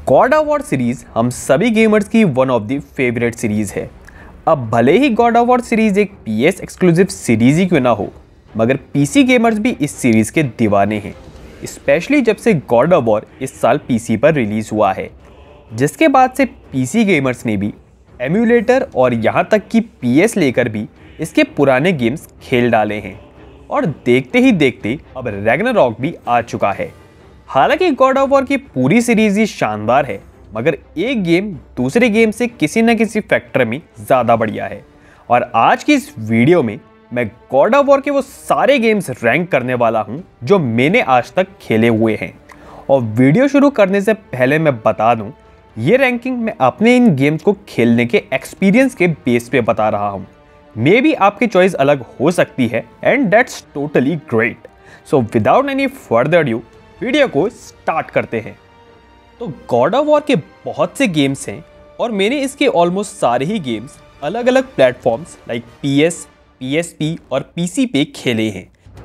God of War series हम सभी gamers की one of the favourite series है। अब भले ही गॉड ऑफ वॉर सीरीज एक PS एक्सक्लूसिव सीरीज ही क्यों ना हो, मगर PC गेमर्स भी इस सीरीज के दीवाने हैं, स्पेशली जब से गॉड ऑफ वॉर इस साल PC पर रिलीज हुआ है, जिसके बाद से PC गेमर्स ने भी एम्यूलेटर और यहाँ तक कि PS लेकर भी इसके पुराने गेम्स खेल डाले हैं। और देखते ही देखते अब रैग्नारॉक भी आ चुका है। हालांकि गॉड ऑफ वॉर की पूरी सीरीज ही शानदार है, मगर एक गेम दूसरे गेम से किसी न किसी फैक्टर में ज़्यादा बढ़िया है। और आज की इस वीडियो में मैं गॉड ऑफ वॉर के वो सारे गेम्स रैंक करने वाला हूं जो मैंने आज तक खेले हुए हैं। और वीडियो शुरू करने से पहले मैं बता दूं, ये रैंकिंग मैं अपने इन गेम्स को खेलने के एक्सपीरियंस के बेस पे बता रहा हूं। मे बी आपकी चॉइस अलग हो सकती है and that's totally great. So without any further due video को स्टार्ट करते हैं। तो गॉड ऑफ वॉर के बहुत से गेम्स हैं और मैंने इसके ऑलमोस्ट सारे ही गेम्स अलग अलग प्लेटफॉर्म्स लाइक PS, PSP और PC पे खेले हैं।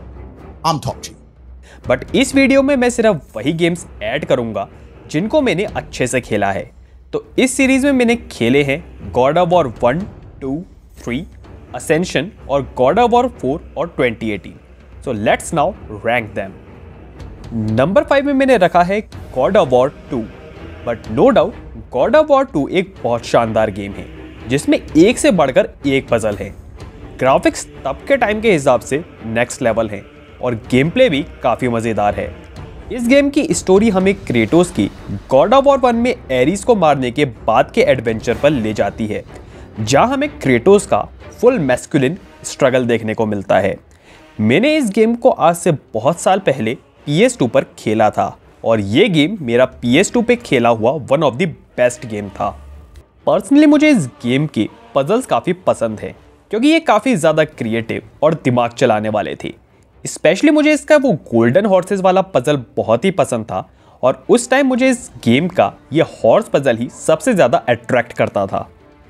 बट इस वीडियो में मैं सिर्फ वही गेम्स ऐड करूंगा जिनको मैंने अच्छे से खेला है। तो इस सीरीज में मैंने खेले हैं गॉड ऑफ वॉर 1, 2, 3, असेंशन और गॉड ऑफ वॉर 4 और 2018। So let's now rank them. Number 5 में मैंने रखा है God of War 2। But no doubt God of War 2 एक बहुत शानदार गेम है जिसमें एक से बढ़कर एक पजल है। ग्राफिक्स तब के टाइम के हिसाब से नेक्स्ट लेवल है और गेम प्ले भी काफ़ी मज़ेदार है। इस गेम की स्टोरी हमें क्रेटोस की गॉड ऑफ वॉर 1 में एरिस को मारने के बाद के एडवेंचर पर ले जाती है, जहां हमें क्रेटोस का फुल मैस्कुलिन स्ट्रगल देखने को मिलता है। मैंने इस गेम को आज से बहुत साल पहले PS2 पर खेला था और ये गेम मेरा PS2 पे खेला हुआ one of the best game था। पर्सनली मुझे इस गेम के पजल्स काफ़ी पसंद है क्योंकि ये काफ़ी ज़्यादा क्रिएटिव और दिमाग चलाने वाले थे। स्पेशली मुझे इसका वो गोल्डन हॉर्सेस वाला पजल बहुत ही पसंद था और उस टाइम मुझे इस गेम का ये हॉर्स पजल ही सबसे ज़्यादा अट्रैक्ट करता था।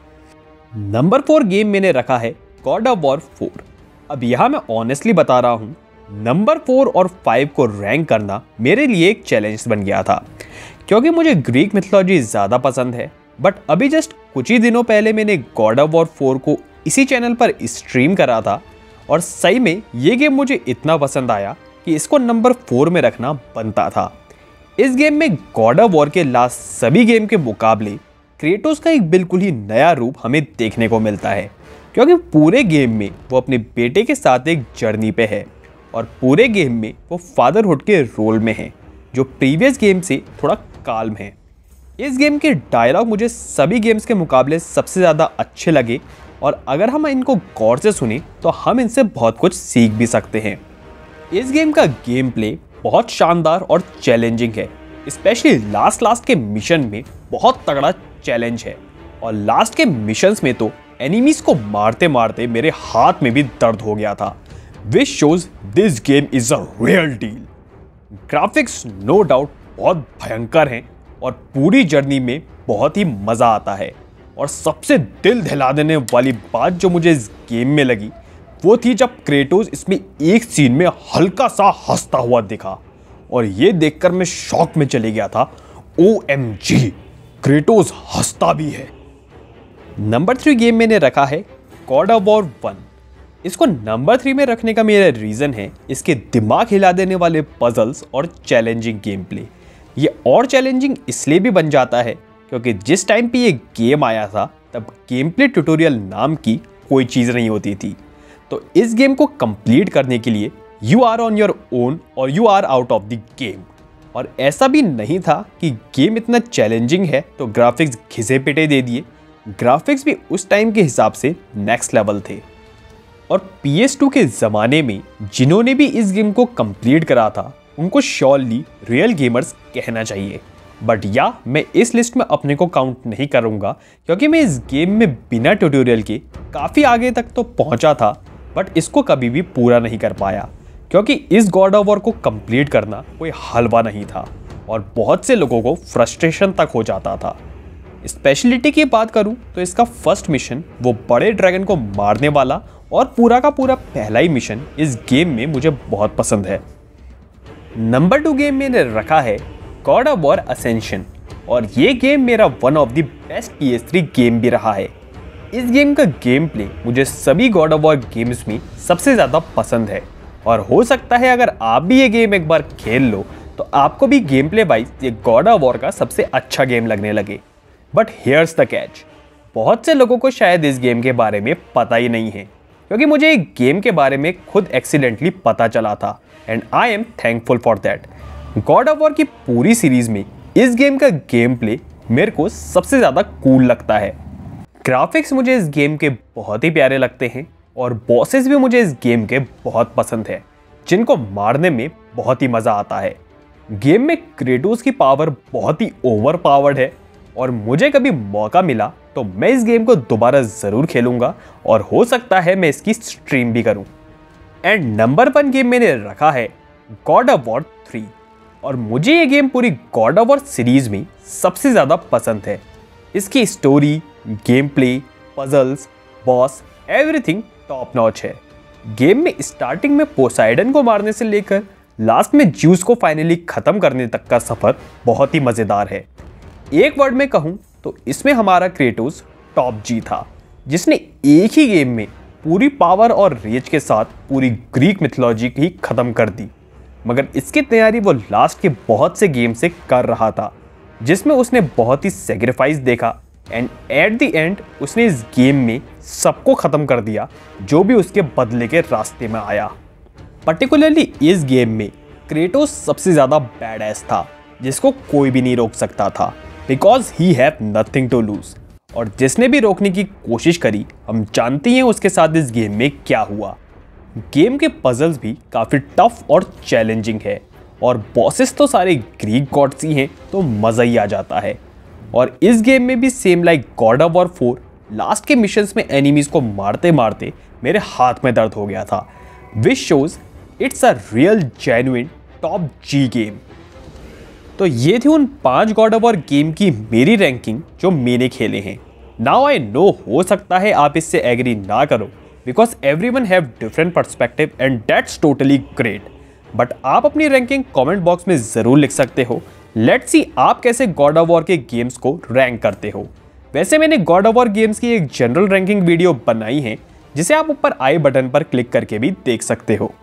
नंबर 4 गेम मैंने रखा है गॉड ऑफ वॉर 4। अब यहाँ मैं ऑनेस्टली बता रहा हूँ, नंबर 4 और 5 को रैंक करना मेरे लिए एक चैलेंज बन गया था क्योंकि मुझे ग्रीक मिथोलॉजी ज़्यादा पसंद है। बट अभी जस्ट कुछ ही दिनों पहले मैंने गॉड ऑफ वॉर 4 को इसी चैनल पर स्ट्रीम करा था और सही में ये गेम मुझे इतना पसंद आया कि इसको नंबर 4 में रखना बनता था। इस गेम में गॉड ऑफ वॉर के लास्ट सभी गेम के मुकाबले क्रेटोस का एक बिल्कुल ही नया रूप हमें देखने को मिलता है क्योंकि पूरे गेम में वो अपने बेटे के साथ एक जर्नी पे है और पूरे गेम में वो फादरहुड के रोल में है जो प्रीवियस गेम से थोड़ा काल्म है। इस गेम के डायलॉग मुझे सभी गेम्स के मुकाबले सबसे ज़्यादा अच्छे लगे और अगर हम इनको गौर से सुने तो हम इनसे बहुत कुछ सीख भी सकते हैं। इस गेम का गेम प्ले बहुत शानदार और चैलेंजिंग है, स्पेशली लास्ट के मिशन में बहुत तगड़ा चैलेंज है और लास्ट के मिशंस में तो एनिमीज को मारते मारते मेरे हाथ में भी दर्द हो गया था। Which shows this game is a real deal। Graphics no doubt बहुत भयंकर हैं और पूरी जर्नी में बहुत ही मज़ा आता है। और सबसे दिल दहला देने वाली बात जो मुझे इस गेम में लगी वो थी जब क्रेटोस इसमें एक सीन में हल्का सा हंसता हुआ दिखा और ये देखकर मैं शॉक में चले गया था। OMG, क्रेटोस हंसता भी है। नंबर 3 गेम मैंने रखा है गॉड ऑफ वॉर 1। इसको नंबर 3 में रखने का मेरा रीज़न है इसके दिमाग हिला देने वाले पजल्स और चैलेंजिंग गेम प्ले। ये और चैलेंजिंग इसलिए भी बन जाता है क्योंकि जिस टाइम पे ये गेम आया था तब गेम प्ले ट्यूटोरियल नाम की कोई चीज़ नहीं होती थी। तो इस गेम को कंप्लीट करने के लिए you are on your own और you are out of the game. और ऐसा भी नहीं था कि गेम इतना चैलेंजिंग है तो ग्राफिक्स घिसे पिटे दे दिए। ग्राफिक्स भी उस टाइम के हिसाब से नेक्स्ट लेवल थे और PS2 के ज़माने में जिन्होंने भी इस गेम को कंप्लीट करा था उनको श्योरली रियल गेमर्स कहना चाहिए। बट या मैं इस लिस्ट में अपने को काउंट नहीं करूँगा क्योंकि मैं इस गेम में बिना ट्यूटोरियल के काफ़ी आगे तक तो पहुँचा था बट इसको कभी भी पूरा नहीं कर पाया क्योंकि इस गॉड ऑफ वॉर को कंप्लीट करना कोई हलवा नहीं था और बहुत से लोगों को फ्रस्ट्रेशन तक हो जाता था। स्पेशलिटी की बात करूं तो इसका फर्स्ट मिशन वो बड़े ड्रैगन को मारने वाला और पूरा का पूरा पहला ही मिशन इस गेम में मुझे बहुत पसंद है। नंबर 2 गेम मैंने रखा है गॉड ऑफ वॉर असेंशन। और ये गेम मेरा one of the best PS3 game भी रहा है। इस गेम का गेम प्ले मुझे सभी गॉड ऑफ वॉर गेम्स में सबसे ज़्यादा पसंद है और हो सकता है अगर आप भी ये गेम एक बार खेल लो तो आपको भी गेम प्ले वाइज ये गॉड ऑफ वॉर का सबसे अच्छा गेम लगने लगे। बट हियर्स द कैच, बहुत से लोगों को शायद इस गेम के बारे में पता ही नहीं है, क्योंकि मुझे एक गेम के बारे में खुद एक्सीडेंटली पता चला था and I am thankful for that. God of War की पूरी सीरीज में इस गेम का गेम प्ले मेरे को सबसे ज़्यादा कूल लगता है। ग्राफिक्स मुझे इस गेम के बहुत ही प्यारे लगते हैं और बॉसेस भी मुझे इस गेम के बहुत पसंद है, जिनको मारने में बहुत ही मज़ा आता है। गेम में क्रेटोस की पावर बहुत ही ओवर पावर्ड है और मुझे कभी मौका मिला तो मैं इस गेम को दोबारा ज़रूर खेलूंगा और हो सकता है मैं इसकी स्ट्रीम भी करूं। एंड नंबर 1 गेम मैंने रखा है गॉड ऑफ वॉर 3 और मुझे ये गेम पूरी गॉड ऑफ वॉर सीरीज में सबसे ज़्यादा पसंद है। इसकी story, game play, puzzles, boss, everything top notch है। गेम में स्टार्टिंग में पोसाइडन को मारने से लेकर लास्ट में ज्यूस को फाइनली ख़त्म करने तक का सफ़र बहुत ही मज़ेदार है। एक वर्ड में कहूँ तो इसमें हमारा क्रेटोस टॉप जी था, जिसने एक ही गेम में पूरी पावर और रेज के साथ पूरी ग्रीक मिथोलॉजी ही ख़त्म कर दी। मगर इसकी तैयारी वो लास्ट के बहुत से गेम से कर रहा था, जिसमें उसने बहुत ही सेक्रीफाइस देखा एंड एट द एंड उसने इस गेम में सबको ख़त्म कर दिया जो भी उसके बदले के रास्ते में आया। पर्टिकुलरली इस गेम में क्रेटोस सबसे ज़्यादा बैडएस था, जिसको कोई भी नहीं रोक सकता था because he have nothing to lose. और जिसने भी रोकने की कोशिश करी हम जानते हैं उसके साथ इस गेम में क्या हुआ। गेम के पजल्स भी काफ़ी टफ और चैलेंजिंग है और बॉसेस तो सारे ग्रीक गॉड्स ही हैं, तो मज़ा ही आ जाता है। और इस गेम में भी same like God of War 4 last के मिशंस में एनिमीज़ को मारते मारते मेरे हाथ में दर्द हो गया था, which shows it's a real genuine top G game. तो ये थी उन 5 गॉड ऑफ वॉर गेम की मेरी रैंकिंग जो मैंने खेले हैं। नाउ आई नो हो सकता है आप इससे एग्री ना करो because everyone have different perspective and that's totally great. But आप अपनी रैंकिंग कमेंट बॉक्स में ज़रूर लिख सकते हो। लेट्स सी आप कैसे गॉड ऑफ वॉर के गेम्स को रैंक करते हो। वैसे मैंने गॉड ऑफ वॉर गेम्स की एक जनरल रैंकिंग वीडियो बनाई है, जिसे आप ऊपर आई बटन पर क्लिक करके भी देख सकते हो।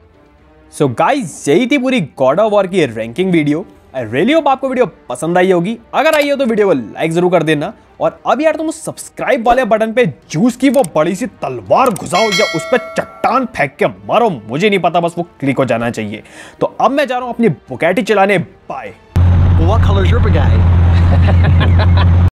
सो गाइस, यही थी पूरी गॉड ऑफ वॉर की ranking video. I really hope आपको वीडियो पसंद आई होगी। अगर आई हो तो वीडियो को लाइक जरूर कर देना और अब यार तुम सब्सक्राइब वाले बटन पे ज्यूस की वो बड़ी सी तलवार घुसाओ या उस पर चट्टान फेंक के मारो, मुझे नहीं पता, बस वो क्लिक हो जाना चाहिए। तो अब मैं जा रहा हूं अपनी बुगैटी चलाने। Bye. Well, what color is your Bugatti?